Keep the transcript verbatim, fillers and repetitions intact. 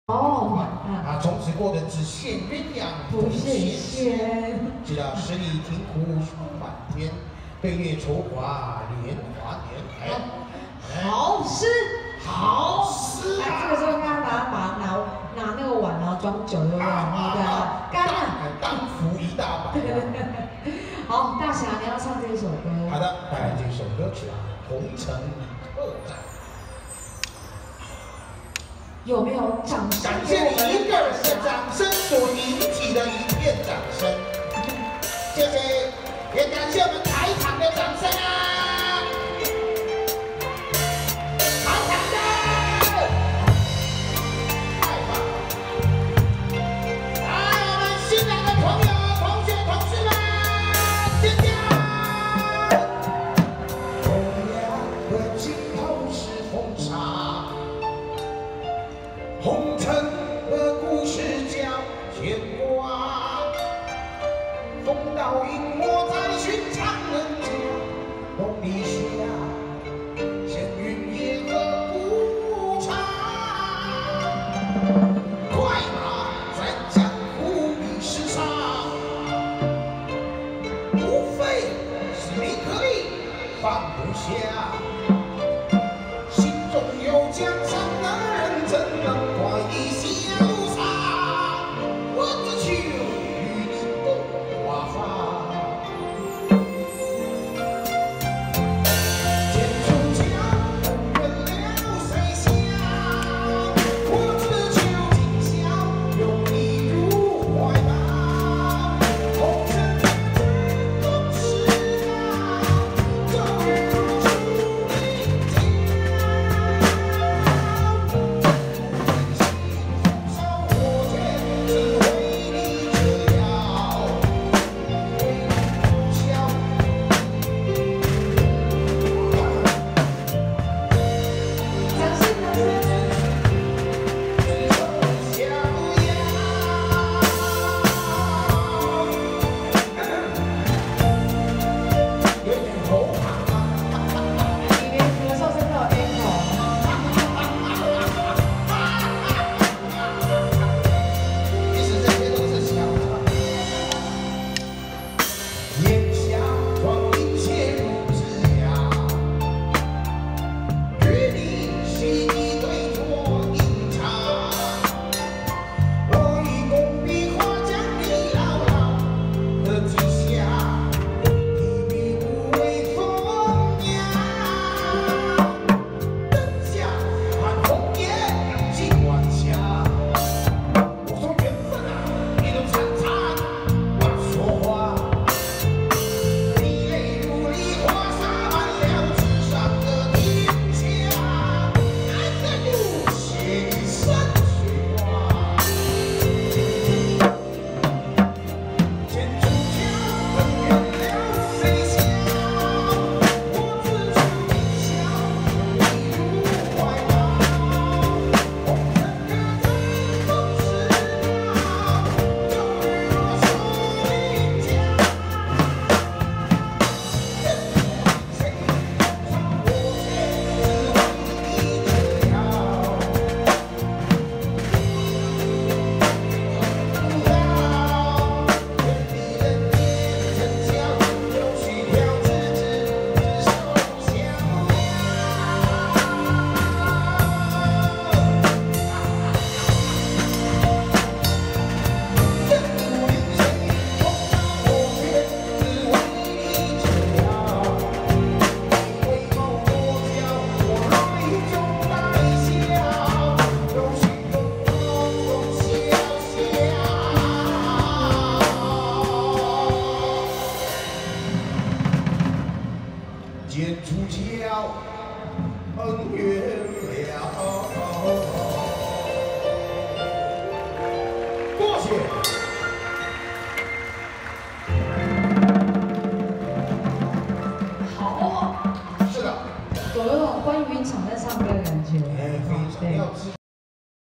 哦， 啊，从此过的只羡鸳鸯不羡仙。 直到十里庭湖树满天，对月愁华莲花年。哎， 好诗，好诗啊！ 哎，这个时候应该拿拿拿拿那个碗，然后装酒，对不对？对啊，干了， 当服一大把。 对对对。好，大侠，你要唱这一首歌。 好的，带来这首歌曲啊，《红尘客栈》。 有没有掌声？ 感谢你一个人的掌声所引起的一片掌声，谢谢，也感谢我们台场的掌声啊！台场的，太棒了！来，我们新来的朋友、同学、同事们，尖叫！红娘的尽头是红茶。红尘的故事叫牵挂，风刀隐没在寻常人家，梦里下，闲云野鹤不长。快马在江湖比世上，无非是名和利放不下。心中有江山的人，怎能快意潇洒？我只求与你共华发。剑出鞘，人了谁想？我只求今宵拥你入怀抱。红尘的总是啊，终于如初一天。剑出鞘，恩怨了。